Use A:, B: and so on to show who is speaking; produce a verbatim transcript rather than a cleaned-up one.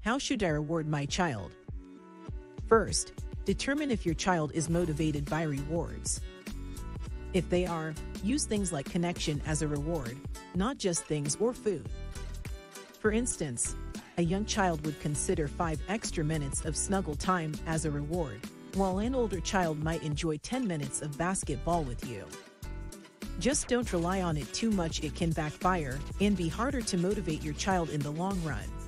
A: How should I reward my child? First, determine if your child is motivated by rewards. If they are, use things like connection as a reward, not just things or food. For instance, a young child would consider five extra minutes of snuggle time as a reward, while an older child might enjoy ten minutes of basketball with you. Just don't rely on it too much, it can backfire and be harder to motivate your child in the long run.